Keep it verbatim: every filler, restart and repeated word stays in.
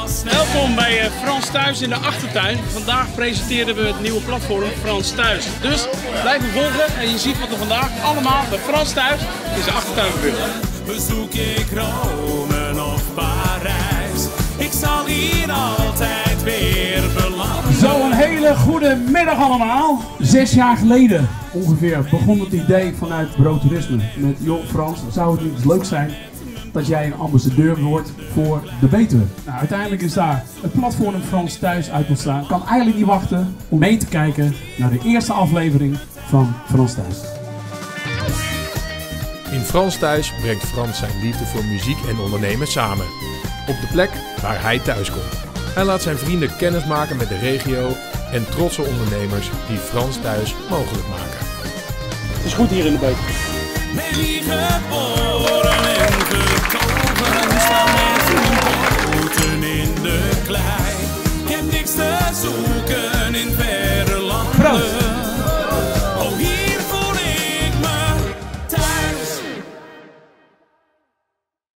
Welkom bij uh, Frans Thuis in de achtertuin. Vandaag presenteren we het nieuwe platform Frans Thuis. Dus blijf me volgen en je ziet wat er vandaag allemaal bij Frans Thuis in de achtertuin gebeurt. Bezoek ik Rome of Parijs, ik zal hier altijd weer belanden. Zo, een hele goede middag allemaal. Zes jaar geleden ongeveer begon het idee vanuit Bureau Toerisme met joh Frans, zou het niet eens leuk zijn dat jij een ambassadeur wordt voor de Betuwe. Nou, uiteindelijk is daar het platform Frans Thuis uit ontstaan. Ik kan eigenlijk niet wachten om mee te kijken naar de eerste aflevering van Frans Thuis. In Frans Thuis brengt Frans zijn liefde voor muziek en ondernemen samen. Op de plek waar hij thuis komt. Hij laat zijn vrienden kennis maken met de regio en trotse ondernemers die Frans Thuis mogelijk maken. Het is goed hier in de Betuwe. Ben hier geboren en getogen, staan met voeten in de klei. Ik heb niks te zoeken.